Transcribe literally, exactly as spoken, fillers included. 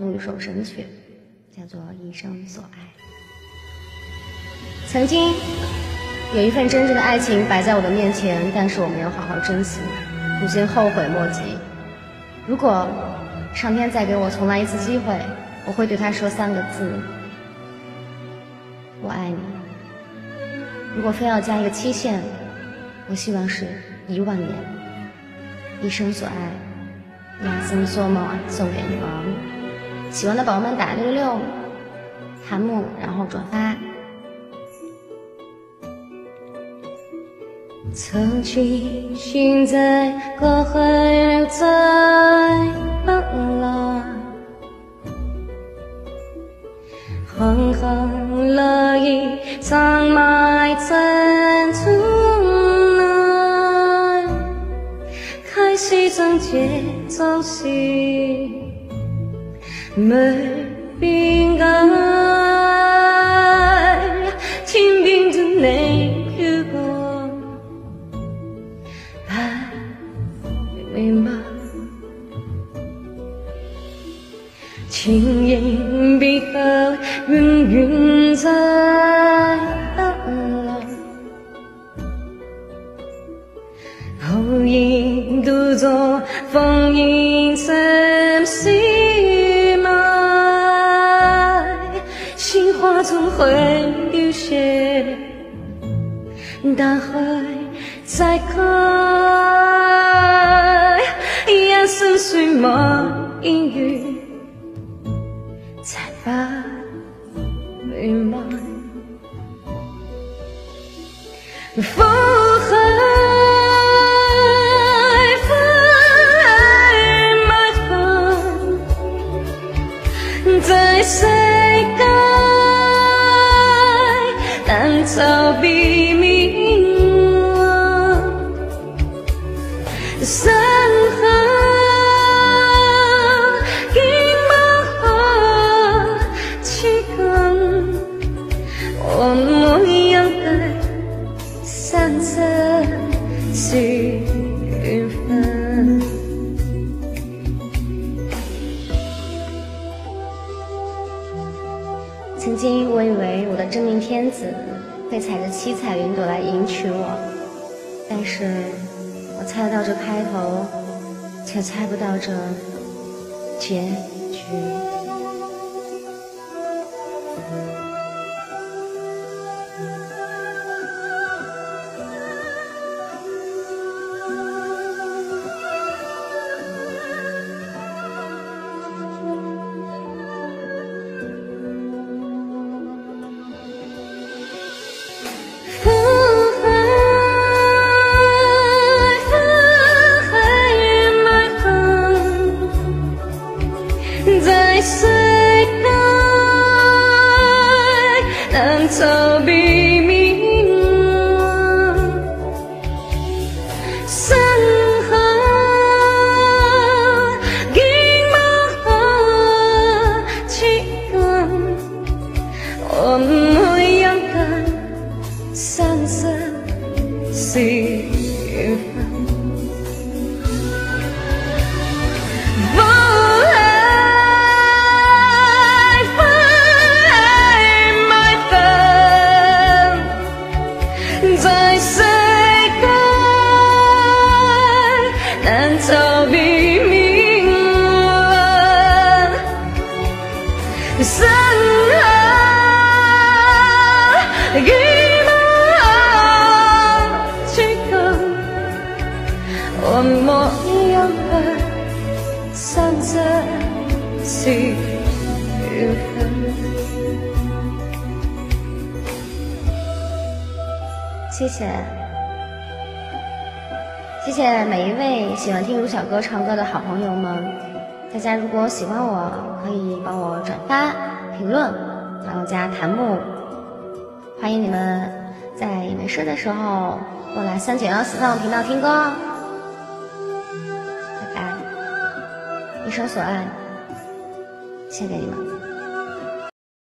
一首神曲，叫做《一生所爱》。曾经有一份真正的爱情摆在我的面前，但是我没有好好珍惜，如今后悔莫及。如果上天再给我重来一次机会，我会对他说三个字：我爱你。如果非要加一个期限，我希望是一万年。一生所爱，一生所爱，送给你们。喜欢的宝宝们打六六六，弹幕然后转发。曾经心在隔海在奔来，狠狠了一场埋在土内，开始将节奏戏没变改，天边的你飘過，還明白，情影別後遠遠在等來，後影獨坐烽煙深思。花总会凋谢，大海再开，眼神随梦阴雨，才把明白。风海风埋伏在世界。难逃避命运，山河已模糊情感，我们样的散着缘分。曾经我以为我的真命天子会踩着七彩云朵来迎娶我，但是我猜得到这开头，却猜不到这结局。世界难逃避命运，山河已模糊情感，我们勇敢散着缘分。难逃避命运，山河已模糊情感，我们样的散着缘分。谢谢。谢谢每一位喜欢听如小哥唱歌的好朋友们，大家如果喜欢我，可以帮我转发、评论，然后加弹幕。欢迎你们在没事的时候过来三九幺四放频道听歌。拜拜，一生所爱，献给你们。